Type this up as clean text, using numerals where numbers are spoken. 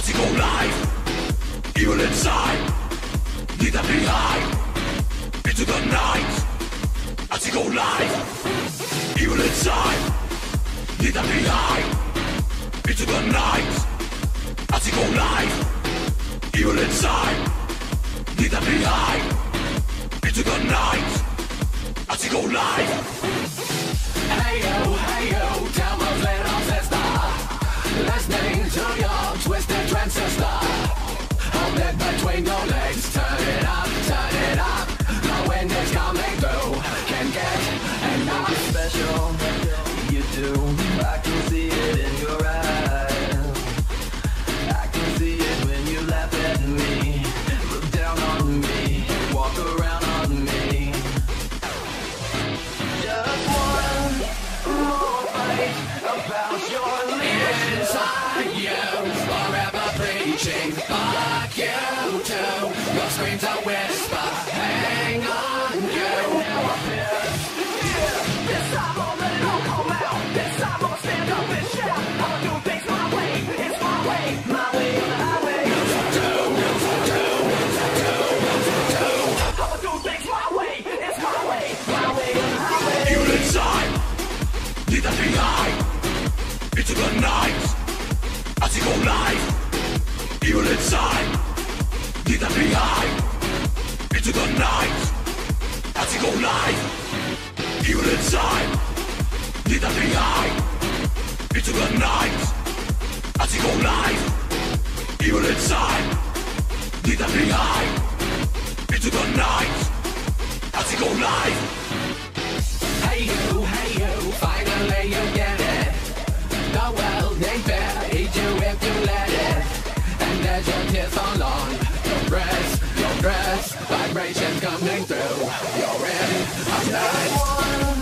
as you go live, evil inside, leave them behind, into the night, as you go live, evil inside, leave them behind, into the night, as you go live, evil inside, leave them behind, into the night, as you go live. Hey yo, tell those little sister, listening to your twisted transistor. Hold it between your legs, turn it up, the wind is coming through, can't get enough. Special, you do, I can see it in your eyes, I can see it when you laugh at me, look down on me, walk around on me. Just one more fight about your leadership. Inside you, forever preaching, fuck you too. Your screams a whisper, hang on you. This time I'ma let it all come out. This time I'ma stand up and shout. I'ma do things my way, it's my way on the highway. I'ma do things my way, it's my way on the highway. Evil inside, leave them behind, into the night, as you go live. Evil inside, leave them behind, into the night, as you go live. Evil inside, leave them behind, into the night, as you go live. Evil inside, leave them behind, into the night, as you go live. Hey you, finally you get it. The world ain't fair, eat you if you let it. And as your tears fall on your dress, vibrations coming through. You're in a night.